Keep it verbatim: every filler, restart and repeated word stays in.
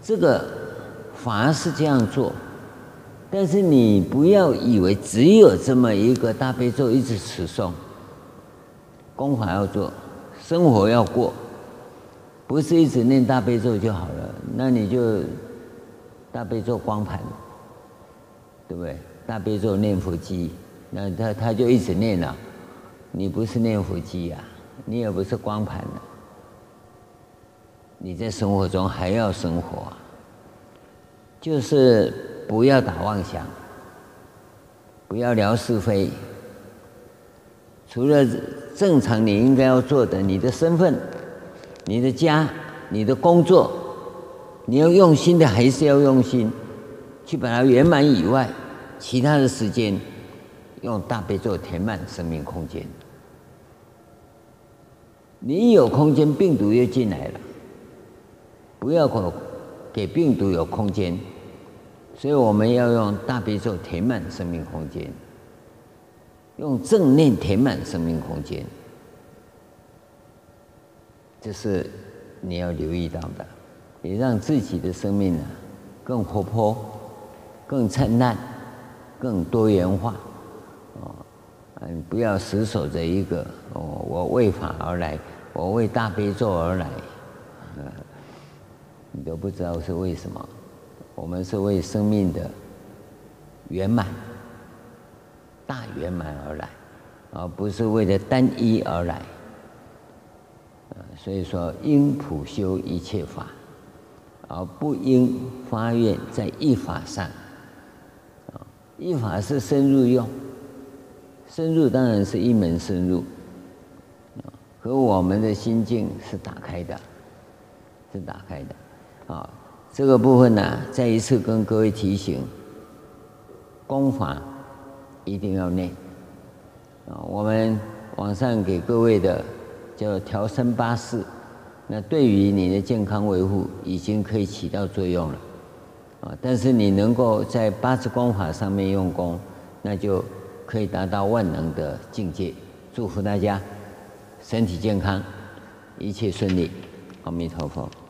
这个法是这样做，但是你不要以为只有这么一个大悲咒一直持诵，功法要做，生活要过，不是一直念大悲咒就好了，那你就大悲咒光盘，对不对？大悲咒念佛机，那他他就一直念了，你不是念佛机呀、啊，你也不是光盘了，你在生活中还要生活、啊，就是不要打妄想，不要聊是非，除了正常你应该要做的，你的身份、你的家、你的工作，你要用心的还是要用心去把它圆满以外，其他的时间用大悲咒填满生命空间。你一有空间，病毒又进来了，不要给病毒有空间，所以我们要用大悲咒填满生命空间，用正念填满生命空间，这是你要留意到的，也让自己的生命呢更活泼、更灿烂、更多元化。哦，嗯，不要死守着一个哦，我为法而来，我为大悲咒而来，呃，你都不知道是为什么。我们是为生命的圆满、大圆满而来，而不是为了单一而来。所以说，应普修一切法，而不应发愿在一法上。一法是深入用，深入当然是一门深入，和我们的心境是打开的，是打开的。啊，这个部分呢、啊，再一次跟各位提醒，功法一定要念。啊，我们网上给各位的叫调身八事，那对于你的健康维护已经可以起到作用了。啊，但是你能够在八字功法上面用功，那就可以达到万能的境界。祝福大家身体健康，一切顺利。阿弥陀佛。